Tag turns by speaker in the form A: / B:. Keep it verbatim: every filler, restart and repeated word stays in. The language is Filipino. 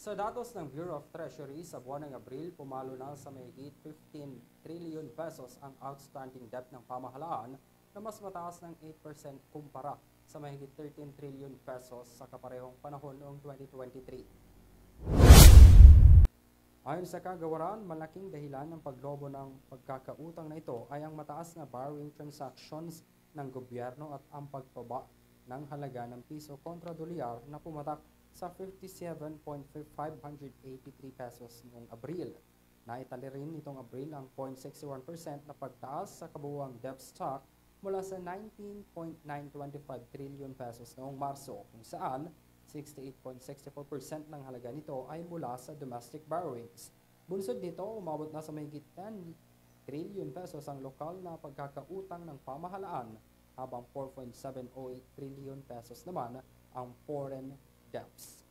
A: Sa datos ng Bureau of Treasury sa buwan ng Abril, pumalo na sa mahigit fifteen trillion pesos ang outstanding debt ng pamahalaan na mas mataas ng eight percent kumpara sa mahigit thirteen trillion pesos sa kaparehong panahon noong twenty twenty-three. Ayon sa kagawaran, malaking dahilan ng paglobo ng pagkakautang na ito ay ang mataas na borrowing transactions ng gobyerno at ang pagbaba ng halaga ng piso kontra dolyar na pumatak sa fifty-seven point five eight three pesos noong Abril. Naitali rin nitong Abril ang zero point six one percent na pagtaas sa kabuuang debt stock mula sa nineteen point nine two five trillion pesos noong Marso, kung saan sixty-eight point six four percent ng halaga nito ay mula sa domestic borrowings. Bunsod nito, umabot na sa mahigit ten trillion pesos ang lokal na pagkakautang ng pamahalaan, habang four point seven zero eight trillion pesos naman ang foreign debts.